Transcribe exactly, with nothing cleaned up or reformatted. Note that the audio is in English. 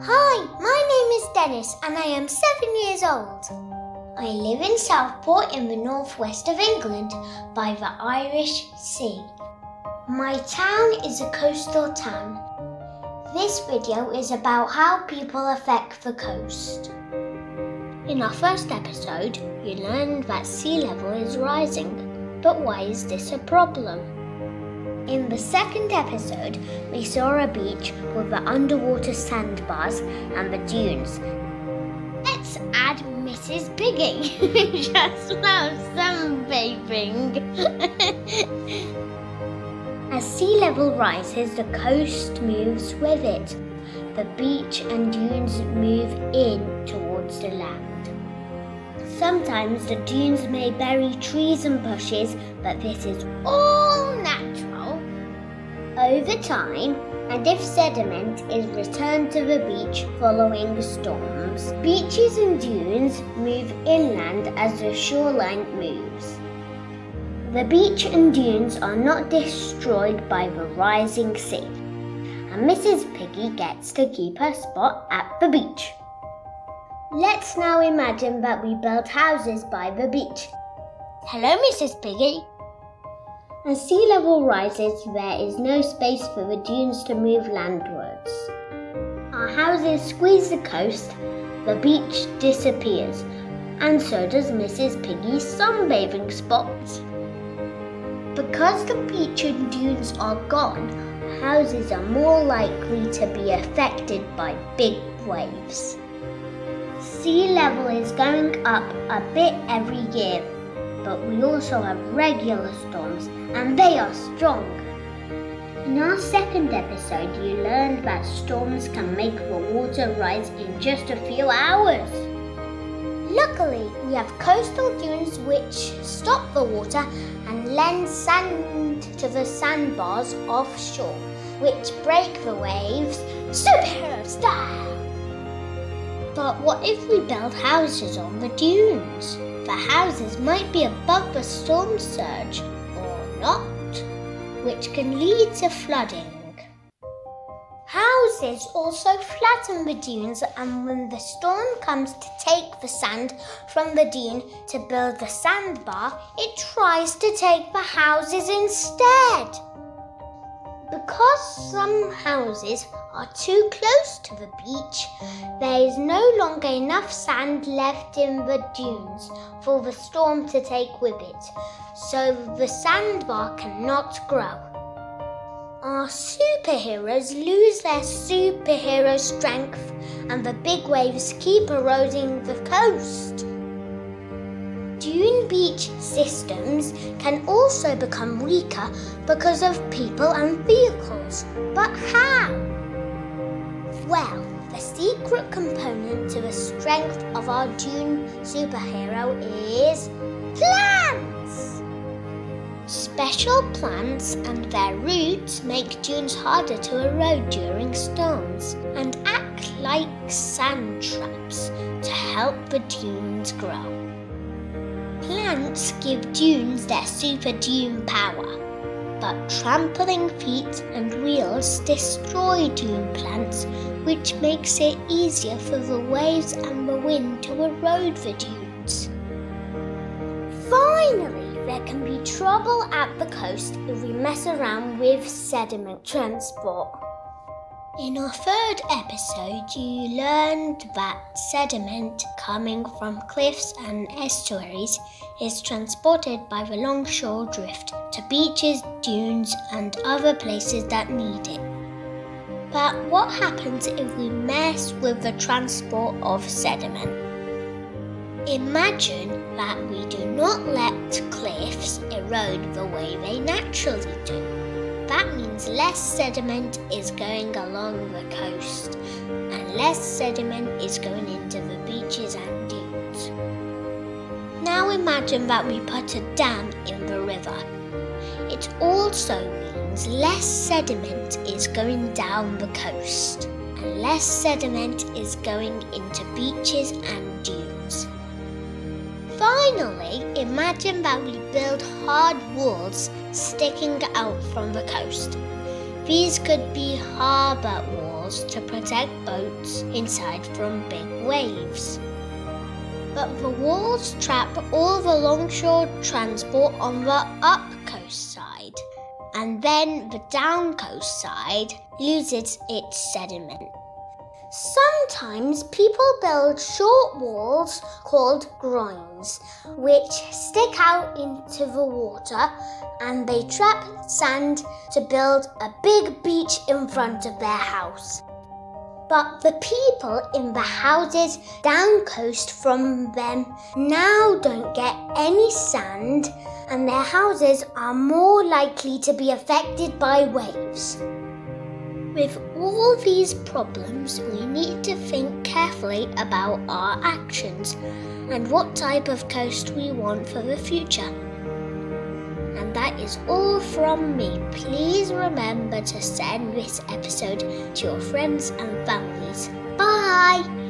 Hi, my name is Dennis and I am seven years old. I live in Southport in the northwest of England by the Irish Sea. My town is a coastal town. This video is about how people affect the coast. In our first episode, you learned that sea level is rising, but why is this a problem? In the second episode, we saw a beach with the underwater sandbars and the dunes. Let's add Missus Piggy, who just loves sunbathing. As sea level rises, the coast moves with it. The beach and dunes move in towards the land. Sometimes the dunes may bury trees and bushes, but this is all natural. Over time, and if sediment is returned to the beach following storms, beaches and dunes move inland as the shoreline moves. The beach and dunes are not destroyed by the rising sea, and Missus Piggy gets to keep her spot at the beach. Let's now imagine that we build houses by the beach. Hello, Missus Piggy. As sea level rises, there is no space for the dunes to move landwards. Our houses squeeze the coast, the beach disappears, and so does Missus Piggy's sunbathing spot. Because the beach and dunes are gone, houses are more likely to be affected by big waves. Sea level is going up a bit every year, but we also have regular storms, and they are strong. In our second episode, you learned that storms can make the water rise in just a few hours. Luckily, we have coastal dunes which stop the water and lend sand to the sandbars offshore, which break the waves superhero style. But what if we build houses on the dunes? The houses might be above the storm surge, or not, which can lead to flooding. Houses also flatten the dunes, and when the storm comes to take the sand from the dune to build the sandbar, it tries to take the houses instead. Because some houses are too close to the beach, there is no longer enough sand left in the dunes for the storm to take with it, so the sandbar cannot grow. Our superheroes lose their superhero strength, and the big waves keep eroding the coast. Dune beach systems can also become weaker because of people and vehicles. But how? Well, the secret component to the strength of our dune superhero is plants! Special plants and their roots make dunes harder to erode during storms and act like sand traps to help the dunes grow. Plants give dunes their super dune power, but trampling feet and wheels destroy dune plants, which makes it easier for the waves and the wind to erode the dunes. Finally, there can be trouble at the coast if we mess around with sediment transport. In our third episode, you learned that sediment coming from cliffs and estuaries is transported by the longshore drift to beaches, dunes, and other places that need it. But what happens if we mess with the transport of sediment? Imagine that we do not let cliffs erode the way they naturally do. That means less sediment is going along the coast, and less sediment is going into the beaches and dunes. Now imagine that we put a dam in the river. It also means less sediment is going down the coast, and less sediment is going into beaches and dunes. Finally, imagine that we build hard walls sticking out from the coast. These could be harbour walls walls to protect boats inside from big waves. But the walls trap all the longshore transport on the up coast side, and then the down coast side loses its sediment. Sometimes people build short walls called groins, which stick out into the water, and they trap sand to build a big beach in front of their house. But the people in the houses down coast from them now don't get any sand, and their houses are more likely to be affected by waves. With all these problems, we need to think carefully about our actions and what type of coast we want for the future. And that is all from me. Please remember to send this episode to your friends and families. Bye!